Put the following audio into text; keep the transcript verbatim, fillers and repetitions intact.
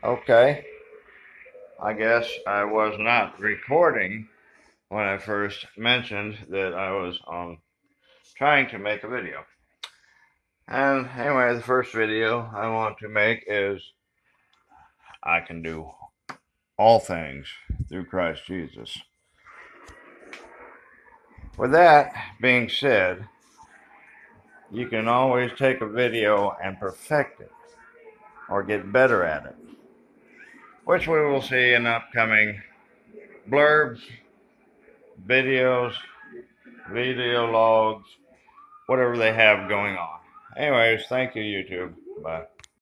Okay, I guess I was not recording when I first mentioned that I was um, trying to make a video. And anyway, the first video I want to make is I can do all things through Christ Jesus. With that being said, you can always take a video and perfect it or get better at it, which we will see in upcoming blurbs, videos, video logs, whatever they have going on. Anyways, thank you, YouTube. Bye.